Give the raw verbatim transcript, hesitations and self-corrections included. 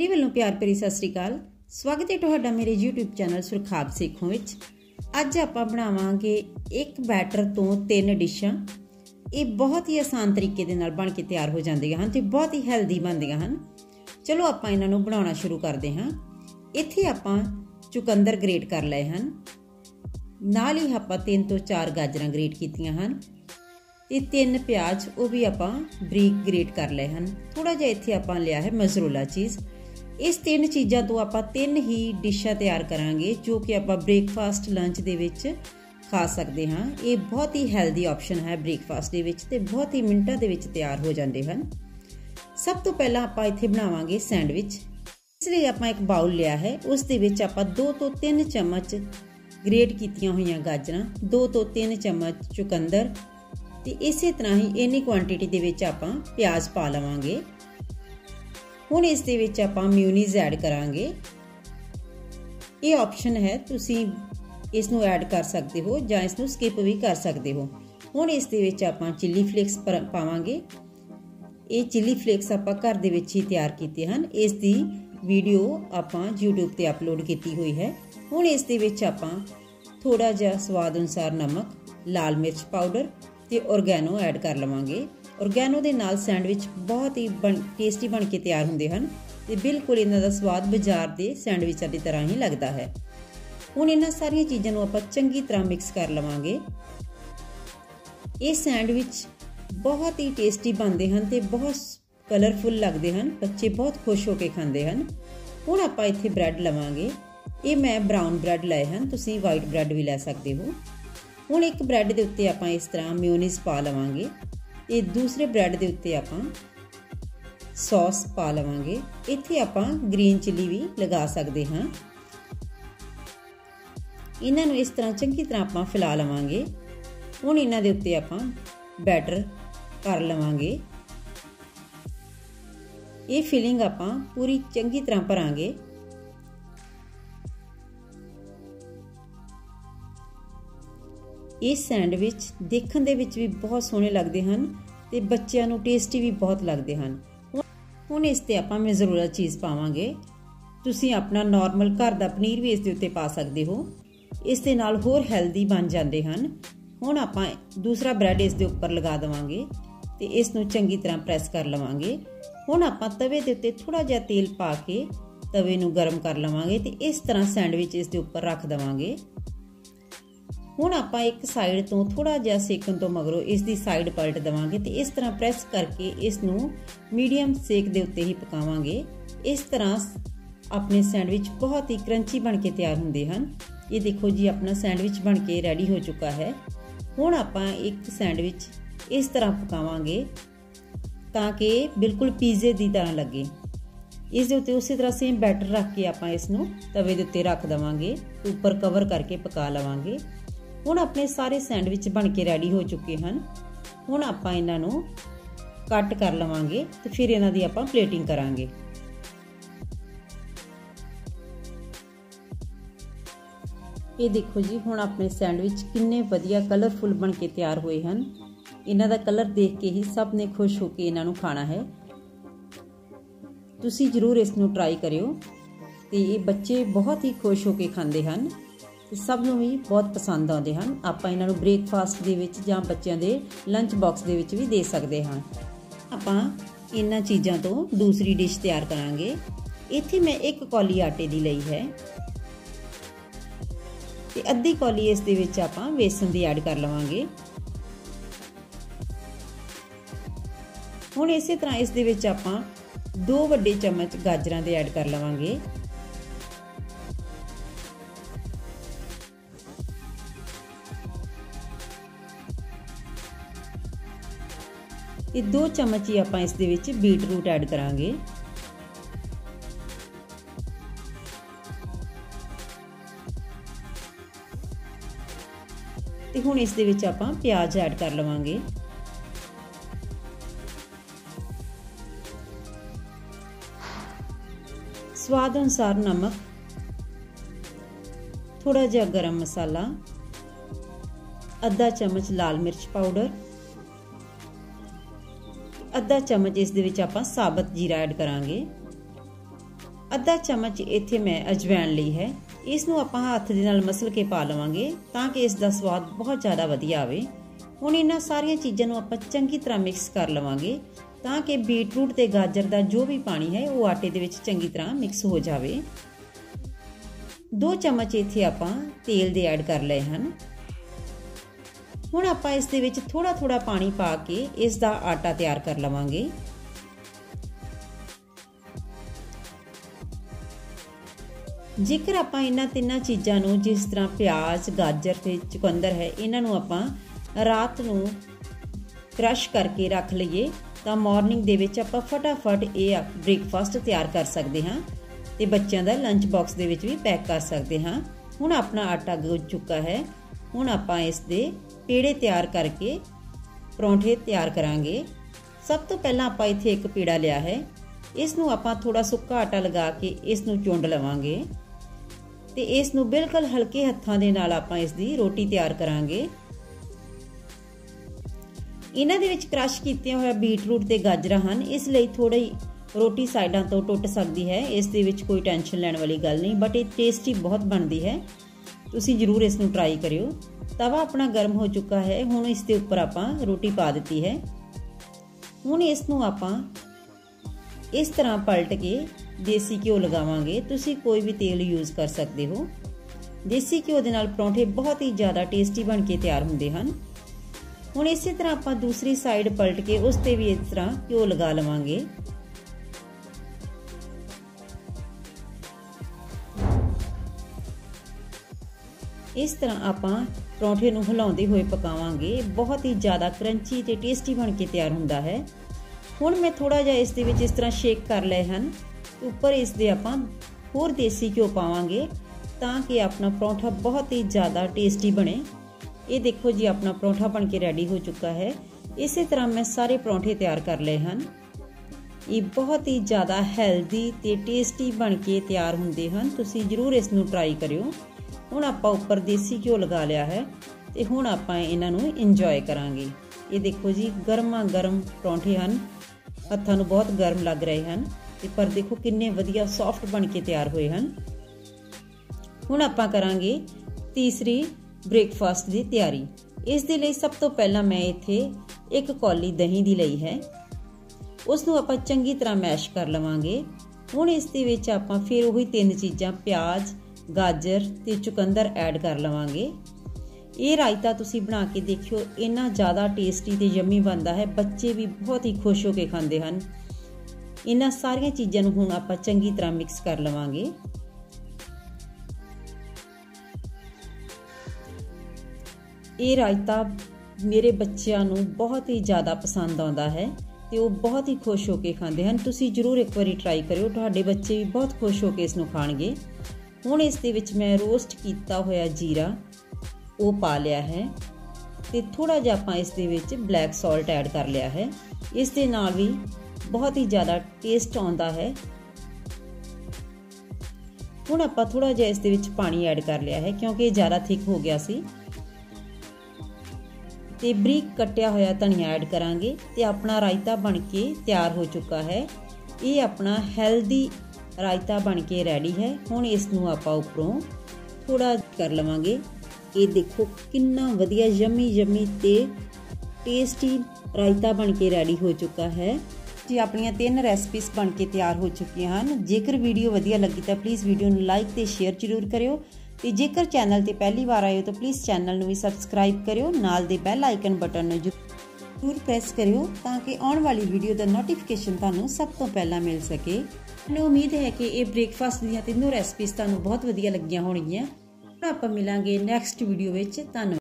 जी वालों प्यार भरी सत श्री अकाल। स्वागत है तुहाडा मेरे यूट्यूब चैनल सुरखाब सेखों विच। अज आपां बनावांगे एक बैटर तो तीन डिशां। ये बहुत ही आसान तरीके दे नाल बन के तैयार हो जांदियां हन ते बहुत ही हैल्दी बनदियां हन। चलो आपां इन्हां नूं बनाउणा शुरू करदे हां। इत्थे आपां चुकंदर ग्रेट कर लए हन, नाल ही आपां तीन तो चार गाजरां ग्रेट कीतियां हन ते तीन प्याज वो भी आपां बरीक ग्रेट कर लए हन। थोड़ा जिहा इत्थे आपां लिया है मोज़रेला चीज़। इस तीन चीज़ां तो आपां तीन ही डिशां तैयार करांगे जो कि आपां ब्रेकफास्ट लंच दे विच खा सकते हाँ। ये बहुत ही हैल्दी ऑप्शन है ब्रेकफास्ट दे विच ते बहुत ही मिनटां दे विच तैयार हो जाते हैं। सब तो पहला आपां इत्थे बनावांगे सैंडविच। इसलिए आपां एक बाउल लिया है, उस दे विच आपां दो तो तीन चम्मच ग्रेट कीतियां होईयां गाजरां, दो तो तीन चम्मच चुकंदर ते इसे तरह ही इन्नी क्वांटिटी दे विच आपां प्याज पा लवांगे। हुण इस दे विच आपां म्यूनीज़ ऐड करांगे। ये ऑप्शन है, तुसीं इस नूं ऐड कर सकते हो जां इस नूं स्किप भी कर सकते हो। हुण इस दे विच आपां चिली फ्लेक्स पावांगे। ये चिली फ्लेक्स आपां घर दे विच ही तैयार कीते हन। इस दी वीडियो आपां यूट्यूब ते अपलोड कीती हुई है। हुण इस दे विच आपां थोड़ा जिहा स्वाद अनुसार नमक, लाल मिर्च पाउडर ते ऑर्गेनो ऐड कर लवांगे। ऑर्गेनो दे नाल सैंडविच बहुत ही बन टेस्टी बन के तैयार होंदे हन ते बिल्कुल इन्हां दा स्वाद बाजार दे सैंडविचां दी तरह ही लगदा है। हुण इन्हां सारियां चीज़ां नूं आपां चंगी तरह मिक्स कर लवांगे। ये सैंडविच बहुत ही टेस्टी बनते हैं ते बहुत कलरफुल लगते हैं, बच्चे बहुत खुश होकर खाते हैं। हुण आपां इत्थे ब्रैड लवांगे। ये मैं ब्राउन ब्रैड लाए हैं, तुसीं वाइट ब्रैड भी लै सकते हो। हुण एक ब्रैड दे उत्ते आपां इस तरह म्यूनीज़ पा लवांगे ते दूसरे ब्रैड दे उत्ते आपां सॉस पा लवांगे। इत्थे आपां ग्रीन चिली भी लगा सकते हाँ। इन्हां नूं इस तरह चंगी तरह आपां फैला लवांगे। हुण इन्हां दे उत्ते आपां बैटर कर लवांगे। ये फिलिंग आपां पूरी चंगी तरह भरांगे। ये सैंडविच देखण दे विच भी बहुत सोहणे लगदे हन ते बच्चिआं नूं टेस्टी भी बहुत लगदे हन। हुण इस ते आपां मोज़रेला चीज़ पावांगे। तुसीं अपना नॉर्मल घर दा पनीर भी इस दे उत्ते पा सकदे हो। इस दे नाल होर हैल्दी बन जांदे हन। हुण आपां दूसरा ब्रैड इस दे उप्पर लगा देवांगे ते इस नूं चंगी तरह प्रेस कर लवांगे। हुण आपां तवे दे उत्ते थोड़ा जिहा तेल पा के तवे नूं गरम कर लवांगे ते इस तरह सैंडविच इस दे उप्पर रख देवांगे। हुण आपां एक साइड तो थोड़ा जिहा सेकण तो मगरों इस दी साइड पलट देवांगे ते इस तरह प्रेस करके इस नूं मीडियम सेक दे उत्ते ही पकावांगे। इस तरह अपने सैंडविच बहुत ही क्रंची बन के तैयार होंदे हन। ये देखो जी अपना सैंडविच बन के रेडी हो चुका है। हुण आपां एक सैंडविच इस तरह पकावांगे ताकि बिल्कुल पीजे की तरह लगे। इस दे उत्ते उसी तरह सेम बैटर रख के आपां इस नूं तवे दे उत्ते रख देवांगे, उपर कवर करके पका लवांगे। हुण अपने सारे सैंडविच बन के रेडी हो चुके हैं। हुण आपां इन्हां नूं कट कर लवांगे ते फिर इन्हां दी आपां प्लेटिंग करांगे। ये देखो जी हुण अपने सैंडविच किन्ने वधिया कलरफुल बन के तैयार हुए हैं। इन्हां दा कलर देख के ही सब ने खुश होकर इन्हां नूं खाना है। तुसीं जरूर इस नूं ट्राई करियो ते ये बच्चे बहुत ही खुश होकर खांदे हैं। सब नूं भी बहुत पसंद आउंदे हन। आपां इन्हां नूं ब्रेकफास्ट दे विच जां बच्चिआं दे लंच बॉक्स दे विच भी दे सकदे हां। आपां इन्हां चीज़ां तो दूसरी डिश तैयार करांगे। इत्थे मैं एक कौली आटे दी लई है ते अद्धी कौली इस दे विच आपां बेसन दी ऐड कर लवांगे। हुण इसे तरह इस दे विच आपां दो वड्डे चम्मच गाजरां दे ऐड कर लवांगे। ये दो चम्मच ही आपां इस दे विच बीट रूट ऐड करांगे। ते हुण इस दे विच आपां प्याज ऐड कर लवांगे। स्वाद अनुसार नमक, थोड़ा जिहा गरम मसाला, अद्धा चम्मच लाल मिर्च पाउडर, अद्धा चम्मच इस दे विच आपां साबत जीरा ऐड करांगे। ਅੱਧਾ ਚਮਚ ਇੱਥੇ ਮੈਂ ਅਜਵਾਇਣ ਲਈ ਹੈ। ਇਸ ਨੂੰ ਆਪਾਂ ਹੱਥ ਦੇ ਨਾਲ ਮਸਲ ਕੇ ਪਾ ਲਵਾਂਗੇ ਤਾਂ ਕਿ ਇਸ ਦਾ ਸਵਾਦ ਬਹੁਤ ਜ਼ਿਆਦਾ ਵਧੀਆ ਆਵੇ। ਹੁਣ ਇਹਨਾਂ ਸਾਰੀਆਂ ਚੀਜ਼ਾਂ ਨੂੰ ਆਪਾਂ ਚੰਗੀ ਤਰ੍ਹਾਂ ਮਿਕਸ ਕਰ ਲਵਾਂਗੇ ਤਾਂ ਕਿ ਬੀਟਰੂਟ ਤੇ ਗਾਜਰ ਦਾ ਜੋ ਵੀ ਪਾਣੀ ਹੈ ਉਹ ਆਟੇ ਦੇ ਵਿੱਚ ਚੰਗੀ ਤਰ੍ਹਾਂ ਮਿਕਸ ਹੋ ਜਾਵੇ। ਦੋ ਚਮਚ ਇੱਥੇ ਆਪਾਂ ਤੇਲ ਦੇ ਐਡ ਕਰ ਲਏ ਹਨ। ਹੁਣ ਆਪਾਂ ਇਸ ਦੇ ਵਿੱਚ ਥੋੜਾ ਥੋੜਾ ਪਾਣੀ ਪਾ ਕੇ ਇਸ ਦਾ ਆਟਾ ਤਿਆਰ ਕਰ ਲਵਾਂਗੇ। ਜੇਕਰ ਆਪਾਂ ਇਹਨਾਂ ਤਿੰਨਾਂ ਚੀਜ਼ਾਂ ਨੂੰ ਜਿਸ ਤਰ੍ਹਾਂ ਪਿਆਜ਼, ਗਾਜਰ ਤੇ ਚੁਕੰਦਰ ਹੈ ਇਹਨਾਂ ਨੂੰ ਆਪਾਂ ਰਾਤ ਨੂੰ ਕ੍ਰਸ਼ ਕਰਕੇ ਰੱਖ ਲਈਏ ਤਾਂ ਮਾਰਨਿੰਗ ਦੇ ਵਿੱਚ ਆਪਾਂ ਫਟਾਫਟ ਇਹ ਬ੍ਰੇਕਫਾਸਟ ਤਿਆਰ ਕਰ ਸਕਦੇ ਹਾਂ ਤੇ ਬੱਚਿਆਂ ਦਾ ਲੰਚ ਬਾਕਸ ਦੇ ਵਿੱਚ ਵੀ ਪੈਕ ਕਰ ਸਕਦੇ ਹਾਂ। ਹੁਣ ਆਪਣਾ ਆਟਾ ਗੁੰਨ ਚੁੱਕਾ ਹੈ। ਹੁਣ ਆਪਾਂ ਇਸ ਦੇ ਪੇੜੇ ਤਿਆਰ ਕਰਕੇ ਪਰੌਂਠੇ ਤਿਆਰ ਕਰਾਂਗੇ। ਸਭ ਤੋਂ ਪਹਿਲਾਂ ਆਪਾਂ ਇੱਥੇ ਇੱਕ ਪੇੜਾ ਲਿਆ ਹੈ। ਇਸ ਨੂੰ ਆਪਾਂ ਥੋੜਾ ਸੁੱਕਾ ਆਟਾ ਲਗਾ ਕੇ ਇਸ ਨੂੰ ਚੁੰਡ ਲਵਾਂਗੇ ਤੇ ਇਸ ਨੂੰ ਬਿਲਕੁਲ ਹਲਕੇ ਹੱਥਾਂ ਦੇ ਨਾਲ ਆਪਾਂ ਇਸ ਦੀ ਰੋਟੀ ਤਿਆਰ ਕਰਾਂਗੇ। ਇਹਨਾਂ ਦੇ ਵਿੱਚ ਕ੍ਰਸ਼ ਕੀਤੇ ਹੋਇਆ ਬੀਟਰੂਟ ਤੇ ਗਾਜਰਾਂ ਹਨ, ਇਸ ਲਈ ਥੋੜੀ ਰੋਟੀ ਸਾਈਡਾਂ ਤੋਂ ਟੁੱਟ ਸਕਦੀ ਹੈ। ਇਸ ਦੇ ਵਿੱਚ ਕੋਈ ਟੈਨਸ਼ਨ ਲੈਣ ਵਾਲੀ ਗੱਲ ਨਹੀਂ, ਬਟ ਇਹ ਟੇਸਟੀ ਬਹੁਤ ਬਣਦੀ ਹੈ। ਤੁਸੀਂ ਜ਼ਰੂਰ ਇਸ ਨੂੰ ਟਰਾਈ ਕਰਿਓ। ਤਵਾ ਆਪਣਾ ਗਰਮ ਹੋ ਚੁੱਕਾ ਹੈ। ਹੁਣ ਇਸ ਦੇ ਉੱਪਰ ਆਪਾਂ ਰੋਟੀ ਪਾ ਦਿੱਤੀ ਹੈ। ਹੁਣ ਇਸ ਨੂੰ ਆਪਾਂ ਇਸ ਤਰ੍ਹਾਂ ਪਲਟ ਕੇ ਦੇਸੀ ਘਿਓ ਲਗਾਵਾਂਗੇ। ਤੁਸੀਂ ਕੋਈ ਵੀ ਤੇਲ ਯੂਜ਼ ਕਰ ਸਕਦੇ ਹੋ। ਦੇਸੀ ਘਿਓ ਦੇ ਨਾਲ ਪਰੌਂਠੇ ਬਹੁਤ ਹੀ ਜ਼ਿਆਦਾ ਟੇਸਟੀ ਬਣ ਕੇ ਤਿਆਰ ਹੁੰਦੇ ਹਨ। ਹੁਣ ਇਸੇ ਤਰ੍ਹਾਂ ਆਪਾਂ ਦੂਸਰੀ ਸਾਈਡ ਪਲਟ ਕੇ ਉਸ ਤੇ ਵੀ ਇਸ ਤਰ੍ਹਾਂ ਘਿਓ ਲਗਾ ਲਵਾਂਗੇ। ਇਸ ਤਰ੍ਹਾਂ ਆਪਾਂ ਪਰੌਂਠੇ ਨੂੰ ਹਿਲਾਉਂਦੇ ਹੋਏ ਪਕਾਵਾਂਗੇ। ਬਹੁਤ ਹੀ ਜ਼ਿਆਦਾ ਕਰੰਚੀ ਤੇ ਟੇਸਟੀ ਬਣ ਕੇ ਤਿਆਰ ਹੁੰਦਾ ਹੈ। ਹੁਣ ਮੈਂ ਥੋੜਾ ਜਿਹਾ ਇਸ ਦੇ ਵਿੱਚ ਇਸ ਤਰ੍ਹਾਂ ਸ਼ੇਕ ਕਰ ਲਏ ਹਨ। ਉੱਪਰ ਇਸ ਦੇ ਆਪਾਂ ਹੋਰ ਦੇਸੀ ਘਿਓ ਪਾਵਾਂਗੇ ਤਾਂ ਕਿ ਆਪਣਾ ਪਰੌਂਠਾ ਬਹੁਤ ਹੀ ਜ਼ਿਆਦਾ ਟੇਸਟੀ ਬਣੇ। ਇਹ ਦੇਖੋ ਜੀ, ਆਪਣਾ ਪਰੌਂਠਾ ਬਣ ਕੇ ਰੈਡੀ ਹੋ ਚੁੱਕਾ ਹੈ। ਇਸੇ ਤਰ੍ਹਾਂ ਮੈਂ ਸਾਰੇ ਪਰੌਂਠੇ ਤਿਆਰ ਕਰ ਲਏ ਹਨ। ਇਹ ਬਹੁਤ ਹੀ ਜ਼ਿਆਦਾ ਹੈਲਦੀ ਤੇ ਟੇਸਟੀ ਬਣ ਕੇ ਤਿਆਰ ਹੁੰਦੇ ਹਨ। ਤੁਸੀਂ ਜ਼ਰੂਰ ਇਸ ਨੂੰ ਟਰਾਈ ਕਰਿਓ। ਹੁਣ ਆਪਾਂ ਉੱਪਰ ਦੇਸੀ ਘਿਓ ਲਗਾ ਲਿਆ ਹੈ ਤੇ ਹੁਣ ਆਪਾਂ ਇਹਨਾਂ ਨੂੰ ਇੰਜੋਏ ਕਰਾਂਗੇ। ਇਹ ਦੇਖੋ ਜੀ, ਗਰਮਾ ਗਰਮ ਪਰੌਂਠੇ ਹਨ। ਹੱਥਾਂ ਨੂੰ ਬਹੁਤ ਗਰਮ ਲੱਗ ਰਹੇ ਹਨ ਤੇ ਪਰ ਦੇਖੋ ਕਿੰਨੇ ਵਧੀਆ ਸੌਫਟ ਬਣ ਕੇ ਤਿਆਰ ਹੋਏ ਹਨ। ਹੁਣ ਆਪਾਂ ਕਰਾਂਗੇ ਤੀਸਰੀ ਬ੍ਰੇਕਫਾਸਟ ਦੀ ਤਿਆਰੀ। ਇਸ ਦੇ ਲਈ ਸਭ ਤੋਂ ਪਹਿਲਾਂ ਮੈਂ ਇੱਥੇ ਇੱਕ ਕੌਲੀ ਦਹੀਂ ਦੀ ਲਈ ਹੈ। ਉਸ ਨੂੰ ਆਪਾਂ ਚੰਗੀ ਤਰ੍ਹਾਂ ਮੈਸ਼ ਕਰ ਲਵਾਂਗੇ। ਹੁਣ ਇਸ ਦੇ ਵਿੱਚ ਆਪਾਂ ਫਿਰ ਉਹੀ ਤਿੰਨ ਚੀਜ਼ਾਂ ਪਿਆਜ਼, ਗਾਜਰ ਤੇ ਚੁਕੰਦਰ ਐਡ ਕਰ ਲਵਾਂਗੇ। ਇਹ ਰਾਇਤਾ ਤੁਸੀਂ ਬਣਾ ਕੇ ਦੇਖਿਓ, ਇੰਨਾ ਜ਼ਿਆਦਾ ਟੇਸਟੀ ਤੇ ਯੰਮੀ ਬਣਦਾ ਹੈ। ਬੱਚੇ ਵੀ ਬਹੁਤ ਹੀ ਖੁਸ਼ ਹੋ ਕੇ ਖਾਂਦੇ ਹਨ। ਇਹਨਾਂ ਸਾਰੀਆਂ ਚੀਜ਼ਾਂ ਨੂੰ ਹੁਣ ਆਪਾਂ ਚੰਗੀ ਤਰ੍ਹਾਂ ਮਿਕਸ ਕਰ ਲਵਾਂਗੇ। ਇਹ ਰਾਇਤਾ ਮੇਰੇ ਬੱਚਿਆਂ ਨੂੰ ਬਹੁਤ ਹੀ ਜ਼ਿਆਦਾ ਪਸੰਦ ਆਉਂਦਾ ਹੈ ਤੇ ਉਹ ਬਹੁਤ ਹੀ ਖੁਸ਼ ਹੋ ਕੇ ਖਾਂਦੇ ਹਨ। ਤੁਸੀਂ ਜ਼ਰੂਰ ਇੱਕ ਵਾਰੀ ਟਰਾਈ ਕਰਿਓ, ਤੁਹਾਡੇ ਬੱਚੇ ਵੀ ਬਹੁਤ ਖੁਸ਼ ਹੋ ਕੇ ਇਸ ਨੂੰ ਖਾਣਗੇ। ਹੁਣ ਇਸ ਦੇ ਵਿੱਚ ਮੈਂ ਰੋਸਟ ਕੀਤਾ ਹੋਇਆ ਜੀਰਾ ਉਹ ਪਾ ਲਿਆ ਹੈ ਤੇ ਥੋੜਾ ਜਿਹਾ ਆਪਾਂ ਇਸ ਦੇ ਵਿੱਚ ਬਲੈਕ ਸਾਲਟ ਐਡ ਕਰ ਲਿਆ ਹੈ। ਇਸ ਦੇ ਨਾਲ ਵੀ ਬਹੁਤ ਹੀ ਜ਼ਿਆਦਾ ਟੇਸਟ ਆਉਂਦਾ ਹੈ। ਹੁਣ ਆਪਾਂ ਥੋੜਾ ਜਿਹਾ ਇਸ ਦੇ ਵਿੱਚ ਪਾਣੀ ਐਡ ਕਰ ਲਿਆ ਹੈ ਕਿਉਂਕਿ ਇਹ ਜ਼ਿਆਦਾ ਥਿਕ ਹੋ ਗਿਆ ਸੀ ਤੇ ਬਰੀਕ ਕੱਟਿਆ ਹੋਇਆ ਧਨੀਆ ਐਡ ਕਰਾਂਗੇ ਤੇ ਆਪਣਾ ਰਾਇਤਾ ਬਣ ਕੇ ਤਿਆਰ ਹੋ ਚੁੱਕਾ ਹੈ। ਇਹ ਆਪਣਾ ਹੈਲਦੀ ਰਾਇਤਾ ਬਣ ਕੇ ਰੈਡੀ ਹੈ। ਹੁਣ ਇਸ ਨੂੰ ਆਪਾਂ ਉੱਪਰੋਂ ਥੋੜਾ ਕਰ ਲਵਾਂਗੇ। ਇਹ ਦੇਖੋ ਕਿੰਨਾ ਵਧੀਆ ਯਮੀ ਯਮੀ ਤੇ ਟੇਸਟੀ ਰਾਇਤਾ ਬਣ ਕੇ ਰੈਡੀ ਹੋ ਚੁੱਕਾ ਹੈ ਜੀ। ਆਪਣੀਆਂ ਤਿੰਨ ਰੈਸਪੀਜ਼ ਬਣ ਕੇ ਤਿਆਰ ਹੋ ਚੁੱਕੀਆਂ ਹਨ। ਜੇਕਰ ਵੀਡੀਓ ਵਧੀਆ ਲੱਗੀ ਤਾਂ ਪਲੀਜ਼ ਵੀਡੀਓ ਨੂੰ ਲਾਈਕ ਤੇ ਸ਼ੇਅਰ ਜ਼ਰੂਰ ਕਰਿਓ ਤੇ ਜੇਕਰ ਚੈਨਲ ਤੇ ਪਹਿਲੀ ਵਾਰ ਆਏ ਹੋ ਤਾਂ ਪਲੀਜ਼ ਚੈਨਲ ਨੂੰ ਵੀ ਸਬਸਕ੍ਰਾਈਬ ਕਰਿਓ। ਨਾਲ ਦੇ ਬੈਲ ਆਈਕਨ ਬਟਨ ਨੂੰ ਜ਼ਰੂਰ ਪ੍ਰੈਸ ਕਰਿਓ ਤਾਂ ਕਿ ਆਉਣ ਵਾਲੀ ਵੀਡੀਓ ਦਾ ਨੋਟੀਫਿਕੇਸ਼ਨ ਤੁਹਾਨੂੰ ਸਭ ਤੋਂ ਪਹਿਲਾਂ ਮਿਲ ਸਕੇ। ਮੈਨੂੰ ਉਮੀਦ ਹੈ ਕਿ ਇਹ ਬ੍ਰੇਕਫਾਸਟ ਦੀਆਂ ਤਿੰਨੋਂ ਰੈਸਪੀਜ਼ ਤੁਹਾਨੂੰ ਬਹੁਤ ਵਧੀਆ ਲੱਗੀਆਂ ਹੋਣਗੀਆਂ। ਹੁਣ ਆਪਾਂ ਮਿਲਾਂਗੇ ਨੈਕਸਟ ਵੀਡੀਓ ਵਿੱਚ। ਧੰਨਵਾਦ।